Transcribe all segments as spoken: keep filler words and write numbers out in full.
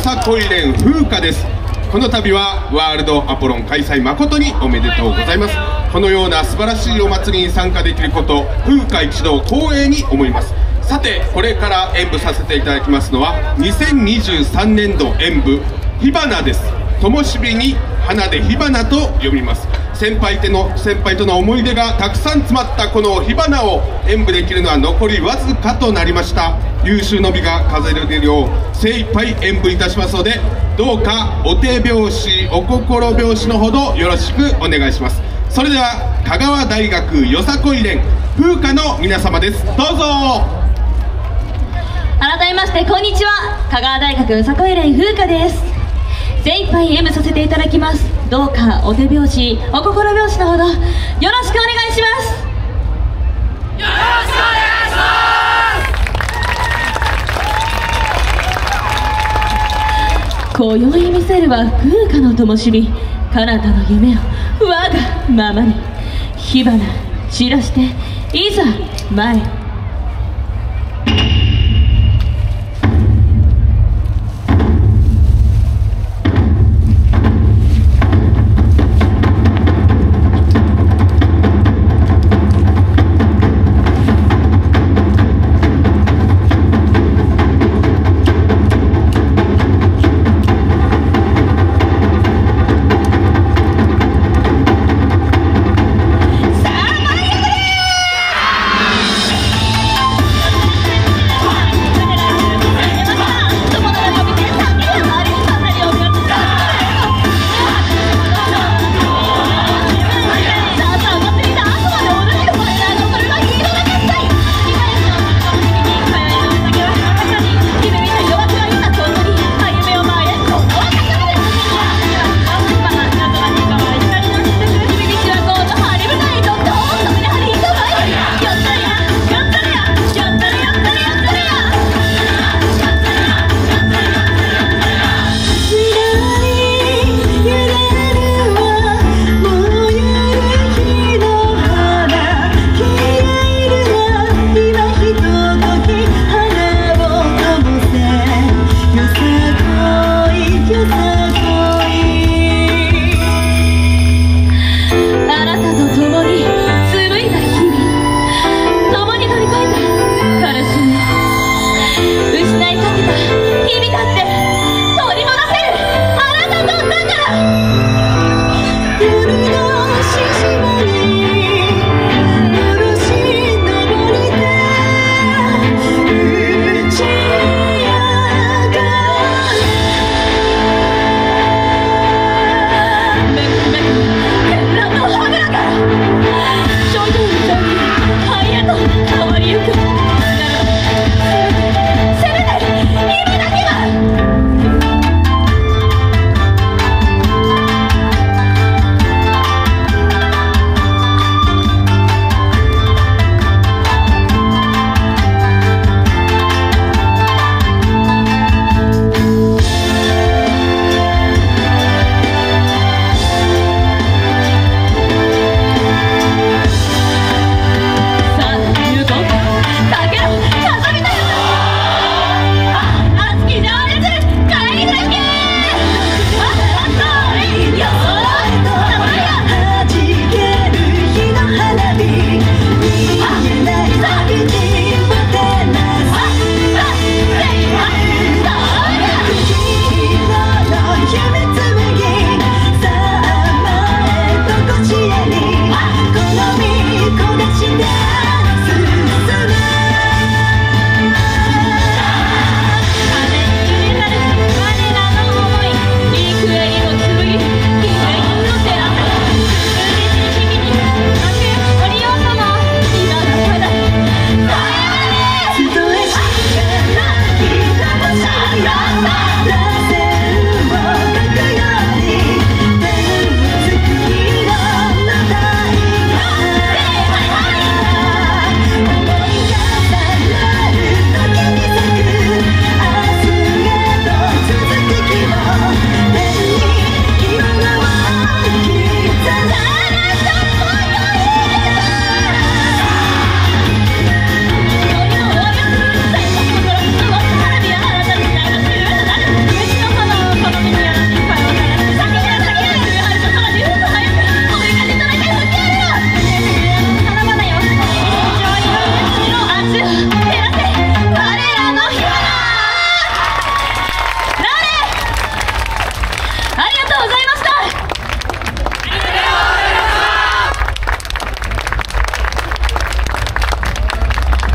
さこい連風花です。この度はワールドアポロン開催誠におめでとうございます。このような素晴らしいお祭りに参加できること風花一同光栄に思います。さてこれから演舞させていただきますのはにせんにじゅうさんねんど演舞火花です。灯火に花で火花と呼びます。先輩との先輩との思い出がたくさん詰まったこの火花を演舞できるのは残りわずかとなりました。有終の美が飾れるよう精一杯演舞いたしますので、どうかお手拍子お心拍子のほどよろしくお願いします。それでは香川大学よさこい連風花の皆様です。どうぞ。 改めましてこんにちは、香川大学よさこい連風花です。精一杯演舞させていただきます。どうかお手拍子お心拍子のほどよろしくお願いします。よろしくお願いします。今宵見せるは風花の灯火、彼方の夢を我がままに火花散らしていざ前。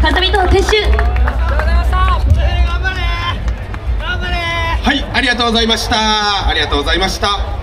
正美と撤収。 はい、ありがとうございました。ありがとうございました。